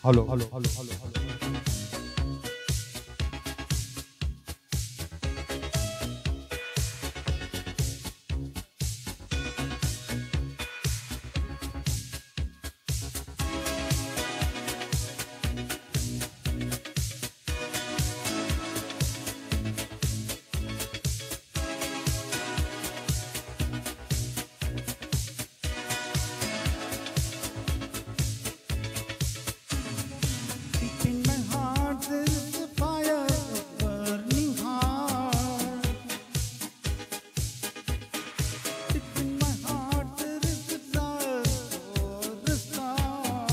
Hello. Hello. Hello. Hello. Hello. In my heart there is a fire burning hard. Deep in my heart there is a desire for the star.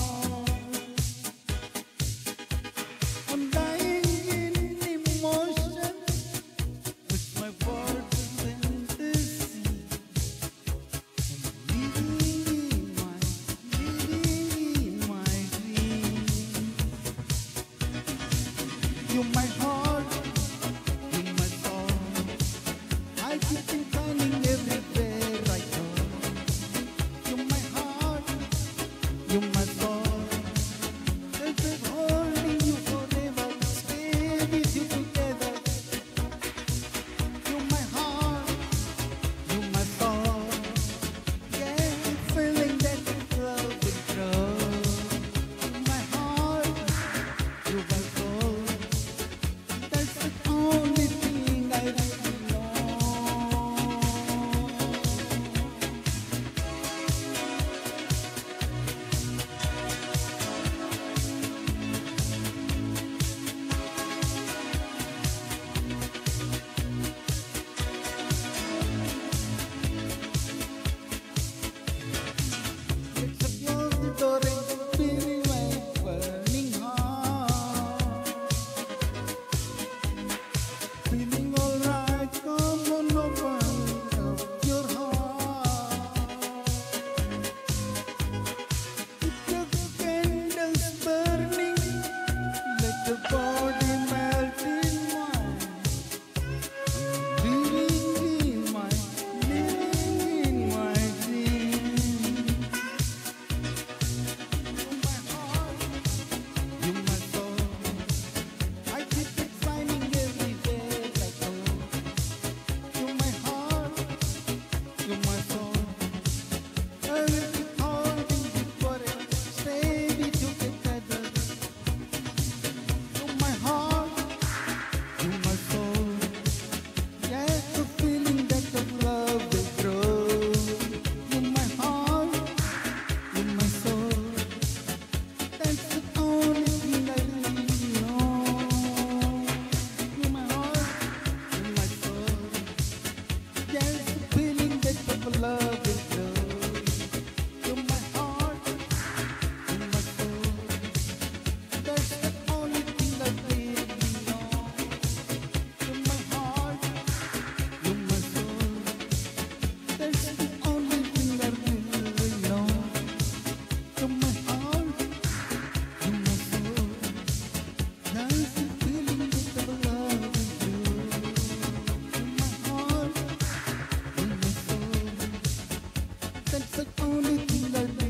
I'm dying in emotion, with my words and fantasy. Living in my dream. You my heart, you my soul. I keep you shining everywhere I go. You my heart, you my soul. This is holding you forever, stay with you together. You my heart, you my soul. Yeah, feeling that love will grow. You my heart, you my soul. That's the only thing I really know. It's a closed door and feeling my burning heart. Feeling alright, come on, open up your heart. Keep your candles burning, let the body melt in mine. Living in my dream. You my heart, you my soul. I keep it shining everywhere I go. You my heart, you my soul. I will keep holding you forever, stay with you together. You my heart, you my soul. Yes, the feeling that the love will grow. You my heart, you my soul. That's the only thing I really know. You my heart, you my soul. Yes, the feeling that the love will grow. You my heart, you my soul. That's the only thing I really know. You my heart, you my soul. That's the only thing I really know. You my heart, you my soul. That's the feeling that the love will grow. You my heart, you my soul. That's the only thing I really know.